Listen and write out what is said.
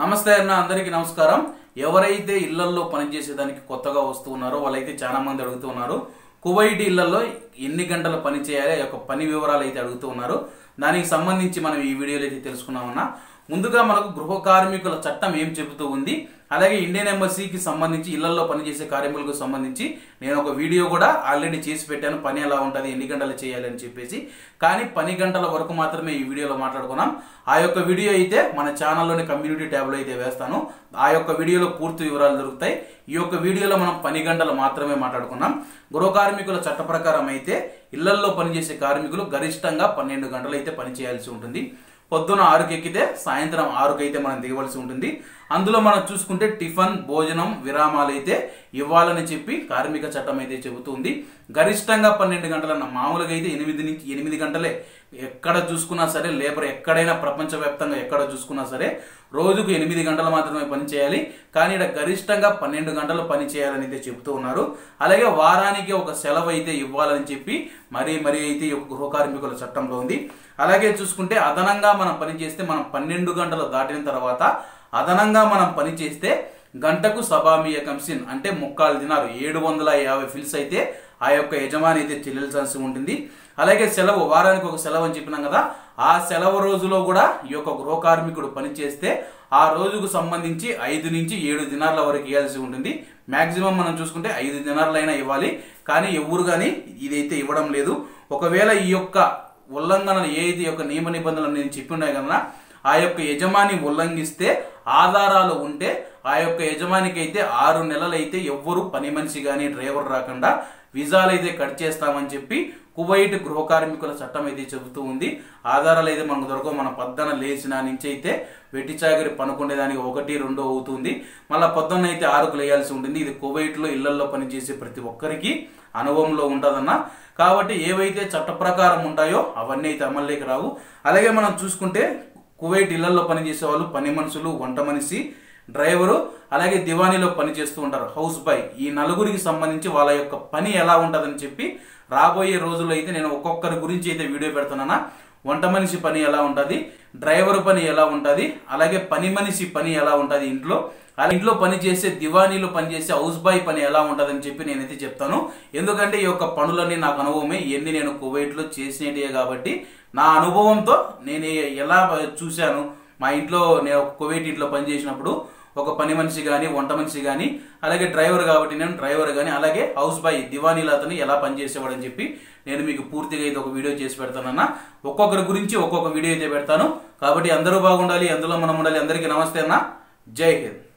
నమస్తే అన్న అందరికీ నమస్కారం। ఎవరైతే ఇళ్లల్లో పనిచేసేదానికి కొత్తగా వస్తున్నారో వాళ్ళైతే చాలా మంది అడుగుతున్నారు కువైట్ ఇళ్లల్లో ఎన్ని గంటలు పని చేయాలి యొక్క పని వివరాలు అయితే అడుగుతున్నారు। దానికి సంబంధించి మనం ఈ వీడియోలో అయితే తెలుసుకున్నామన్నా। ముందుగా మనకు గృహ కార్మికుల చట్టం ఏం చెబుతూ ఉంది, అలాగే ఇండియన్ ఎంబసీకి సంబంధించి ఇళ్లల్లో పనిచేసే కార్మికులకు సంబంధించి నేను ఒక వీడియో కూడా ఆల్రెడీ చేసి పెట్టాను, పని ఎలా ఉంటుంది ఎన్ని గంటలు చేయాలి అని చెప్పేసి। కానీ 10 గంటల వరకు మాత్రమే ఈ వీడియోలో మాట్లాడుకున్నాం। ఆ యొక్క వీడియో అయితే మన ఛానల్లోని కమ్యూనిటీ ట్యాబ్లో అయితే వేస్తాను, ఆ యొక్క వీడియోలో పూర్తి వివరాలు దొరుకుతాయి। ఈ యొక్క వీడియోలో మనం 10 గంటలు మాత్రమే మాట్లాడుకున్నాం। గృహ కార్మికుల చట్ట ప్రకారం అయితే ఇళ్లల్లో పనిచేసే కార్మికులు గరిష్టంగా 12 గంటలు అయితే పని చేయాల్సి ఉంటుంది। పొద్దున 6కి ఎక్కితే సాయంత్రం 6కి అయితే మనం దిగవలసి ఉంటుంది। అందులో మనం చూసుకుంటే టిఫిన్ భోజనం విరామాలు అయితే ఇవ్వాలని చెప్పి కార్మిక చట్టం అయితే చెబుతుంది। గరిష్టంగా 12 గంటలన్న, మామూలుగా అయితే 8 గంటలే ఎక్కడ చూసుకున్నా సరే, లేబర్ ఎక్కడైనా ప్రపంచవ్యాప్తంగా ఎక్కడ చూసుకున్నా సరే రోజుకు 8 గంటలు మాత్రమే పని చేయాలి। కానీ ఇక్కడ గరిష్టంగా 12 గంటలు పని చేయాలని అయితే చెబుతూ ఉన్నారు। అలాగే వారానికి ఒక సెలవు అయితే ఇవ్వాలని చెప్పి మరీ అయితే ఈ గృహ కార్మికుల చట్టంలో ఉంది। అలాగే చూసుకుంటే అదనంగా మనం పని చేస్తే, మనం 12 గంటలు దాటిన తర్వాత అదనంగా మనం పని చేస్తే గంటకు సబామియ కంసిన్ అంటే 3/4 దినారు 750 ఫిల్స్ అయితే ఆ యొక్క యజమాని అయితే చెల్లించాల్సి ఉంటుంది। అలాగే సెలవు, వారానికి ఒక సెలవు అని చెప్పినాం కదా, ఆ సెలవు రోజులో కూడా ఈ యొక్క గృహ కార్మికుడు పని చేస్తే ఆ రోజుకు సంబంధించి 5 నుంచి 7 దినార్ల వరకు ఇవ్వాల్సి ఉంటుంది। మాక్సిమం మనం చూసుకుంటే 5 దినార్లైనా ఇవ్వాలి, కానీ ఎవరు కానీ ఇదైతే ఇవ్వడం లేదు। ఒకవేళ ఈ యొక్క ఉల్లంఘనలు ఏదైతే యొక్క నియమ నిబంధనలు నేను చెప్పి ఉన్నాయి కదా, ఆ యొక్క యజమాని ఉల్లంఘిస్తే ఆధారాలు ఉంటే ఆ యొక్క యజమానికి అయితే 6 నెలలు అయితే ఎవ్వరు పని మనిషి కానీ డ్రైవర్ రాకుండా వీసాలు అయితే కట్ చేస్తామని చెప్పి కువైట్ గృహ కార్మికుల చట్టం అయితే చెబుతూ ఉంది। ఆధారాలు అయితే మనకు దొరకవు, మన పొద్దున లేచిన నుంచి అయితే వెట్టి చాకరి పనుకునేదానికి 1-2 అవుతుంది, మళ్ళీ పొద్దున్న అయితే 6కు లేయాల్సి ఉంటుంది। ఇది కువైట్లో ఇళ్లలో పనిచేసే ప్రతి ఒక్కరికి అనుభవంలో ఉంటుందన్న। కాబట్టి ఏవైతే చట్ట ప్రకారం ఉంటాయో అవన్నీ అయితే అమల్లోకి రావు। అలాగే మనం చూసుకుంటే కువైట్ ఇళ్లలో పనిచేసే వాళ్ళు పని మనుషులు, వంట మనిషి, డ్రైవరు, అలాగే దివానీలో పని చేస్తూ ఉంటారు హౌస్ బాయ్, ఈ నలుగురికి సంబంధించి వాళ్ళ యొక్క పని ఎలా ఉంటుందని చెప్పి రాబోయే రోజుల్లో అయితే నేను ఒక్కొక్కరి గురించి అయితే వీడియో పెడుతున్నానా। వంట మనిషి పని ఎలా ఉంటుంది, డ్రైవర్ పని ఎలా ఉంటుంది, అలాగే పని మనిషి పని ఎలా ఉంటుంది ఇంట్లో, అలా ఇంట్లో పని చేసే దివానీలో పనిచేసే హౌస్ బాయ్ పని ఎలా ఉంటుందని చెప్పి నేనైతే చెప్తాను। ఎందుకంటే ఈ యొక్క పనులన్నీ నాకు అనుభవమే, ఇవన్నీ నేను కువైట్లో చేసినట్టే కాబట్టి నా అనుభవంతో నేను ఎలా చూశాను, మా ఇంట్లో నేను కువైట్ ఇంట్లో పనిచేసినప్పుడు ఒక పని మనిషి కానీ వంట మనిషి కానీ అలాగే డ్రైవర్ కాబట్టి నేను డ్రైవర్ కానీ అలాగే హౌస్ బాయ్ దివానీలో అతను ఎలా పనిచేసేవాడు అని చెప్పి నేను మీకు పూర్తిగా ఇది ఒక వీడియో చేసి పెడతానన్నా। ఒక్కొక్కరి గురించి ఒక్కొక్క వీడియో అయితే పెడతాను, కాబట్టి అందరూ బాగుండాలి, అందులో మనం ఉండాలి। అందరికీ నమస్తే అన్న, జై హింద్।